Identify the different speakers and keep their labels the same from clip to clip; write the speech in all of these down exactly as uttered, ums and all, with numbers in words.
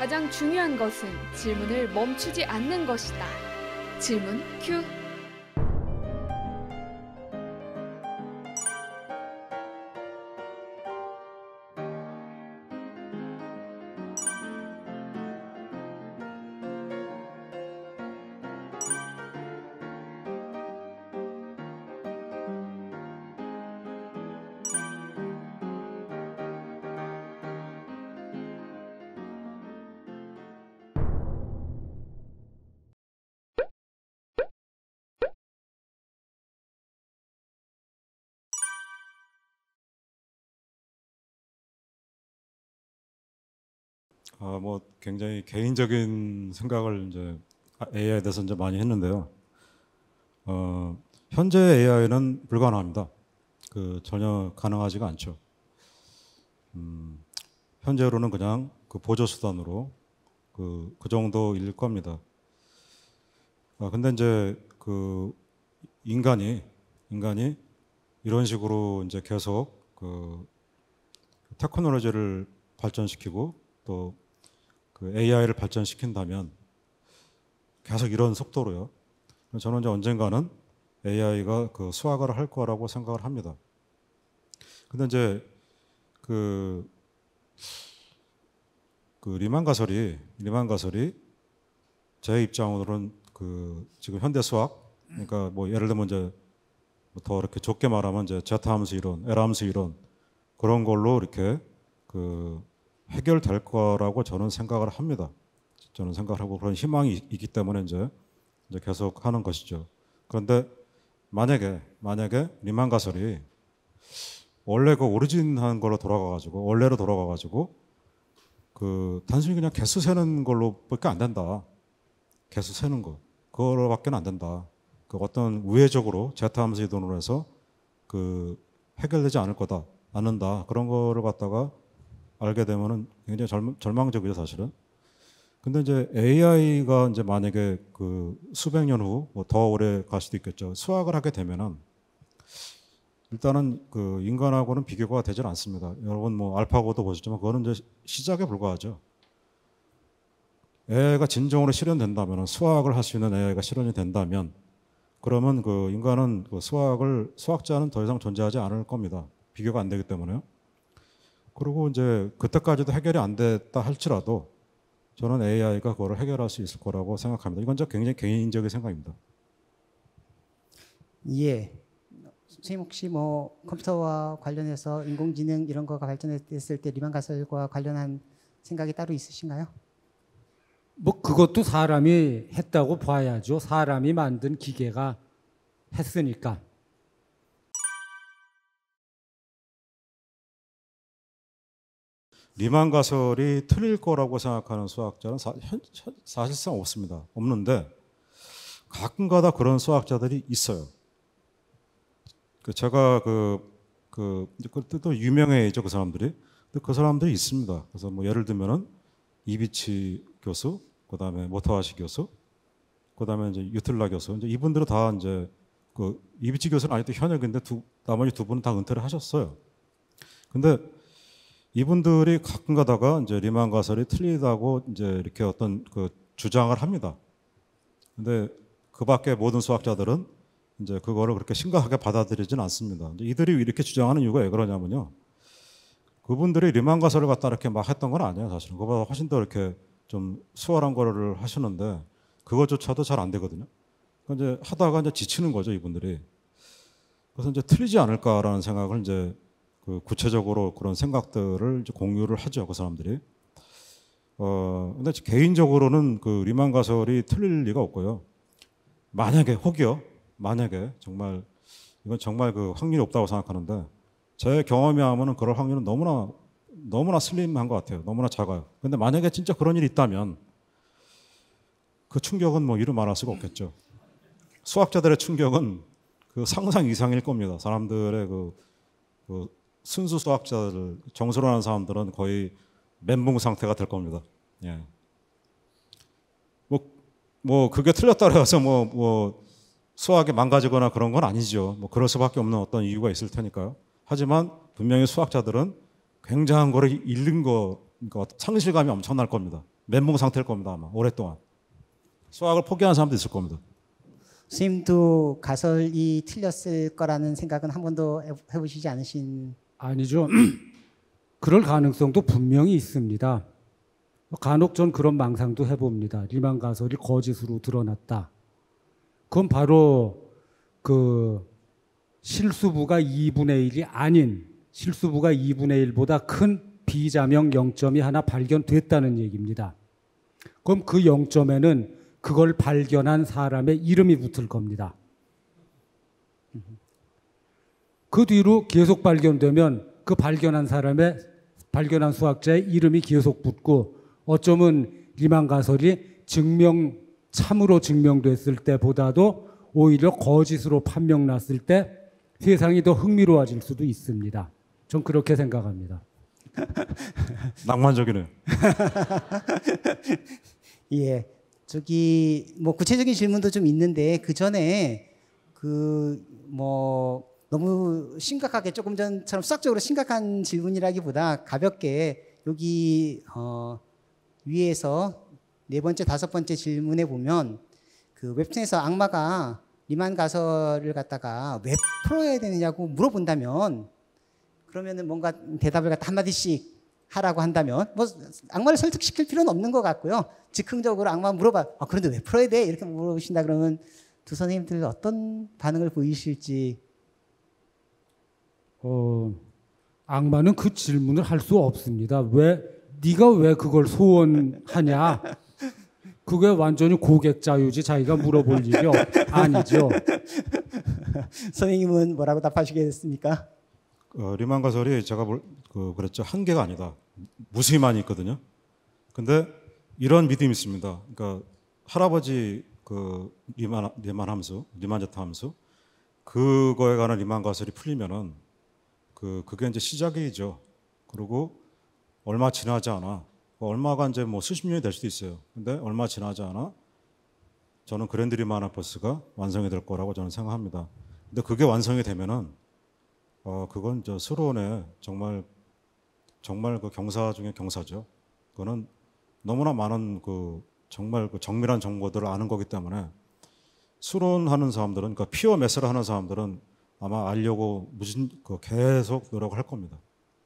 Speaker 1: 가장 중요한 것은 질문을 멈추지 않는 것이다. 질문 큐.
Speaker 2: 아, 뭐 굉장히 개인적인 생각을 이제 에이아이에 대해서 이제 많이 했는데요. 어, 현재 에이아이는 불가능합니다. 그 전혀 가능하지가 않죠. 음, 현재로는 그냥 그 보조 수단으로 그, 그 정도일 겁니다. 아, 근데 이제 그 인간이 인간이 이런 식으로 이제 계속 그 테크놀로지를 발전시키고 또 그 에이아이를 발전시킨다면 계속 이런 속도로요. 저는 이제 언젠가는 에이아이가 그 수학을 할 거라고 생각을 합니다. 근데 이제 그, 그 리만 가설이 리만 가설이 제 입장으로는 그 지금 현대 수학, 그러니까 뭐 예를 들면 이제 더 이렇게 좁게 말하면 이제 제타 함수 이론, L 함수 이론 그런 걸로 이렇게 그 해결될 거라고 저는 생각을 합니다. 저는 생각을 하고 그런 희망이 있기 때문에 이제, 이제 계속 하는 것이죠. 그런데 만약에 만약에 리만 가설이 원래 그 오리진한 걸로 돌아가가지고 원래로 돌아가가지고 그 단순히 그냥 개수 세는 걸로밖에 안 된다. 개수 세는 거 그거로밖에 안 된다. 그 어떤 우회적으로 제타 함수 이론으로 해서 그 해결되지 않을 거다, 않는다 그런 거를 갖다가 알게 되면은 굉장히 절, 절망적이죠 사실은. 근데 이제 에이아이가 이제 만약에 그 수백 년 후 뭐 더 오래 갈 수도 있겠죠. 수학을 하게 되면은 일단은 그 인간하고는 비교가 되질 않습니다. 여러분 뭐 알파고도 보셨지만 그거는 이제 시작에 불과하죠. 에이아이가 진정으로 실현된다면 수학을 할 수 있는 에이아이가 실현이 된다면 그러면 그 인간은 그 수학을 수학자는 더 이상 존재하지 않을 겁니다. 비교가 안 되기 때문에요. 그리고 이제 그때까지도 해결이 안 됐다 할지라도 저는 에이아이가 그거를 해결할 수 있을 거라고 생각합니다. 이건 저 굉장히 개인적인 생각입니다.
Speaker 3: 예. 선생님 혹시 뭐 컴퓨터와 관련해서 인공지능 이런 거가 발전했을 때 리만 가설과 관련한 생각이 따로 있으신가요?
Speaker 4: 뭐 그것도 사람이 했다고 봐야죠. 사람이 만든 기계가 했으니까.
Speaker 2: 리만 가설이 틀릴 거라고 생각하는 수학자는 사, 현, 사실상 없습니다. 없는데 가끔가다 그런 수학자들이 있어요. 그 제가 그, 그, 또 유명해죠 그 사람들이. 근데 그 사람들이 있습니다. 그래서 뭐 예를 들면은 이비치 교수, 그 다음에 모타하시 교수, 그 다음에 이제 유틀라 교수. 이제 이분들은 다 이제 그 이비치 교수는 아직도 현역인데 두, 나머지 두 분은 다 은퇴를 하셨어요. 근데 이분들이 가끔 가다가 이제 리만 가설이 틀리다고 이제 이렇게 어떤 그 주장을 합니다. 근데 그 밖에 모든 수학자들은 이제 그거를 그렇게 심각하게 받아들이진 않습니다. 이제 이들이 이렇게 주장하는 이유가 왜 그러냐면요. 그분들이 리만 가설을 갖다 이렇게 막 했던 건 아니에요, 사실은. 그보다 훨씬 더 이렇게 좀 수월한 거를 하시는데 그것조차도 잘 안 되거든요. 그러니까 이제 하다가 이제 지치는 거죠, 이분들이. 그래서 이제 틀리지 않을까라는 생각을 이제 그 구체적으로 그런 생각들을 이제 공유를 하죠, 그 사람들이. 어, 근데 개인적으로는 그 리만 가설이 틀릴 리가 없고요. 만약에 혹여, 만약에 정말 이건 정말 그 확률이 없다고 생각하는데 제 경험에 하면은 그럴 확률은 너무나 너무나 슬림한 것 같아요. 너무나 작아요. 근데 만약에 진짜 그런 일이 있다면 그 충격은 뭐 이루 말할 수가 없겠죠. 수학자들의 충격은 그 상상 이상일 겁니다. 사람들의 그, 그 순수 수학자들, 정수로하는 사람들은 거의 멘붕 상태가 될 겁니다. 예. 뭐, 뭐 그게 틀렸다고 해서 뭐, 뭐 수학이 망가지거나 그런 건 아니죠. 뭐 그럴 수밖에 없는 어떤 이유가 있을 테니까요. 하지만 분명히 수학자들은 굉장한 거를 잃는 거, 그러니까 상실감이 엄청날 겁니다. 멘붕 상태일 겁니다. 아마 오랫동안 수학을 포기하는 사람도 있을 겁니다.
Speaker 3: 선생님도 가설이 틀렸을 거라는 생각은 한 번도 해- 해보시지 않으신?
Speaker 4: 아니죠. 그럴 가능성도 분명히 있습니다. 간혹 전 그런 망상도 해봅니다. 리만 가설이 거짓으로 드러났다. 그건 바로 그 실수부가 이분의 일이 아닌 실수부가 이분의 일보다 큰 비자명 영점이 하나 발견됐다는 얘기입니다. 그럼 그 영점에는 그걸 발견한 사람의 이름이 붙을 겁니다. 그 뒤로 계속 발견되면 그 발견한 사람의 발견한 수학자의 이름이 계속 붙고 어쩌면 리만 가설이 증명 참으로 증명됐을 때보다도 오히려 거짓으로 판명났을 때 세상이 더 흥미로워질 수도 있습니다. 전 그렇게 생각합니다.
Speaker 2: 낭만적이네요.
Speaker 3: 예, 저기 뭐 구체적인 질문도 좀 있는데 그 전에 그 뭐 너무 심각하게 조금 전처럼 수학적으로 심각한 질문이라기보다 가볍게 여기 어 위에서 네 번째 다섯 번째 질문에 보면 그 웹툰에서 악마가 리만 가설을 갖다가 왜 풀어야 되느냐고 물어본다면 그러면은 뭔가 대답을 갖다 한마디씩 하라고 한다면 뭐 악마를 설득시킬 필요는 없는 것 같고요. 즉흥적으로 악마 물어봐. 아, 그런데 왜 풀어야 돼? 이렇게 물어보신다 그러면 두 선생님들 어떤 반응을 보이실지.
Speaker 4: 어, 악마는 그 질문을 할 수 없습니다. 왜 네가 왜 그걸 소원하냐? 그게 완전히 고객 자유지 자기가 물어볼 일이 없, 아니죠.
Speaker 3: 선생님은 뭐라고 답하시겠습니까?
Speaker 2: 어, 리만 가설이 제가 볼, 그, 그랬죠. 한계가 아니다. 무수히 많이 있거든요. 근데 이런 믿음이 있습니다. 그러니까 할아버지 그 리만, 리만 함수, 리만 제타 함수, 그거에 관한 리만 가설이 풀리면은 그, 그게 이제 시작이죠. 그리고 얼마 지나지 않아. 얼마가 이제 뭐 수십 년이 될 수도 있어요. 근데 얼마 지나지 않아 저는 그랜드 리만 아포스가 완성이 될 거라고 저는 생각합니다. 근데 그게 완성이 되면은 어, 그건 저 수로원의 정말 정말 그 경사 중에 경사죠. 그거는 너무나 많은 그 정말 그 정밀한 정보들을 아는 거기 때문에 수론하는 사람들은 그러니까 피어 매스를 하는 사람들은 아마 알려고 무슨 그 계속 노력을 할 겁니다.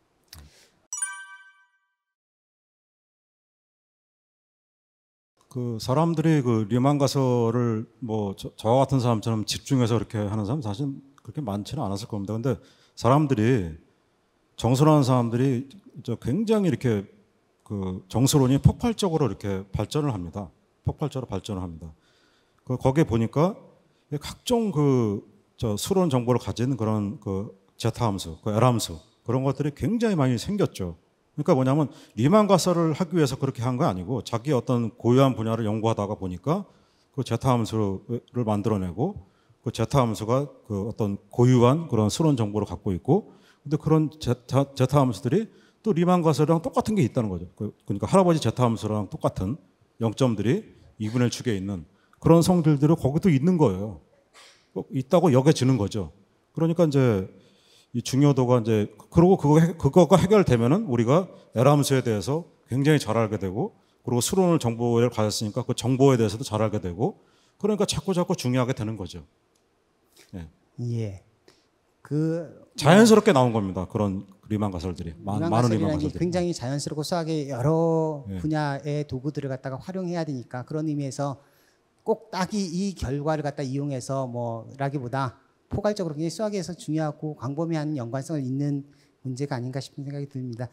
Speaker 2: 그 사람들이 그 리만 가설을 뭐 저, 저 같은 사람처럼 집중해서 이렇게 하는 사람 사실 그렇게 많지는 않았을 겁니다. 근데 사람들이 정서라는 사람들이 저 굉장히 이렇게 그 정서론이 폭발적으로 이렇게 발전을 합니다. 폭발적으로 발전을 합니다. 그 거기에 보니까 각종 그 저 수론 정보를 가진 그런 그 제타 함수, 그 L 함수 그런 것들이 굉장히 많이 생겼죠. 그러니까 뭐냐면 리만 가설을 하기 위해서 그렇게 한 거 아니고 자기 어떤 고유한 분야를 연구하다가 보니까 그 제타 함수를 만들어내고 그 제타 함수가 그 어떤 고유한 그런 수론 정보를 갖고 있고 근데 그런 제타, 제타 함수들이 또 리만 가설이랑 똑같은 게 있다는 거죠. 그러니까 할아버지 제타 함수랑 똑같은 영점들이 이분의 일 축에 있는 그런 성질들이 거기도 있는 거예요. 있다고 여겨지는 거죠. 그러니까 이제 이 중요도가 이제 그러고 그거 그거가 해결되면은 우리가 L 함수에 대해서 굉장히 잘 알게 되고 그리고 수론을 정보를 가졌으니까 그 정보에 대해서도 잘 알게 되고 그러니까 자꾸 자꾸 중요하게 되는 거죠. 예.
Speaker 3: 예. 그
Speaker 2: 자연스럽게 나온 겁니다. 그런 리만 가설들이 많은 리만
Speaker 3: 가설이라는 게
Speaker 2: 가설들이
Speaker 3: 굉장히 자연스럽고 수학의 여러
Speaker 2: 예.
Speaker 3: 분야의 도구들을 갖다가 활용해야 되니까 그런 의미에서 꼭 딱이 이 결과를 갖다 이용해서 뭐라기보다 포괄적으로 굉장히 수학에서 중요하고 광범위한 연관성을 잇는 문제가 아닌가 싶은 생각이 듭니다.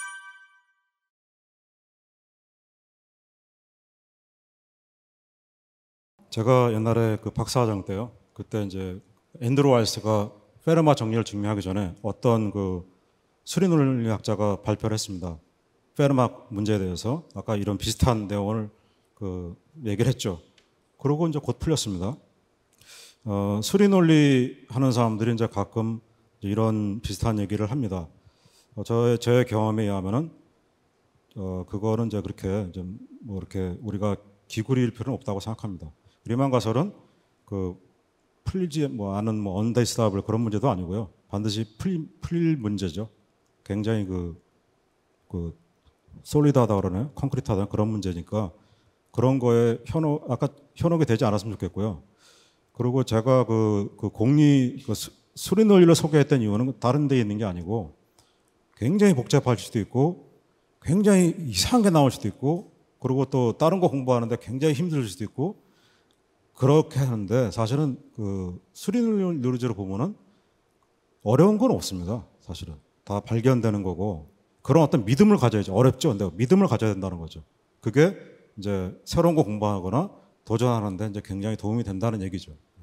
Speaker 2: 제가 옛날에 그 박사과정 때요. 그때 이제 앤드루 와일스가 페르마 정리를 증명하기 전에 어떤 그 수리논리학자가 발표를 했습니다. 페르마 문제에 대해서 아까 이런 비슷한 내용을 그 얘기를 했죠. 그러고 이제 곧 풀렸습니다. 어, 수리논리 하는 사람들이 이제 가끔 이런 비슷한 얘기를 합니다. 어, 저의, 제 경험에 의하면은 어, 그거는 이제 그렇게 좀 뭐 이렇게 우리가 기구리일 필요는 없다고 생각합니다. 리만 가설은 그 풀리지 뭐 않은 뭐 언데이스답을 그런 문제도 아니고요. 반드시 풀, 풀릴 문제죠. 굉장히 그, 그 솔리드하다 그러나요? 콘크리트하다 그런 문제니까 그런 거에 현혹 아까 현혹이 되지 않았으면 좋겠고요. 그리고 제가 그, 그 공리 그 수, 수리 논리를 소개했던 이유는 다른 데 있는 게 아니고 굉장히 복잡할 수도 있고 굉장히 이상한 게 나올 수도 있고 그리고 또 다른 거 공부하는데 굉장히 힘들 수도 있고 그렇게 하는데 사실은 그 수리 논리로 보면은 어려운 건 없습니다. 사실은 다 발견되는 거고 그런 어떤 믿음을 가져야죠. 어렵죠. 근데 믿음을 가져야 된다는 거죠. 그게 이제 새로운 거 공부하거나 도전하는데 이제 굉장히 도움이 된다는 얘기죠.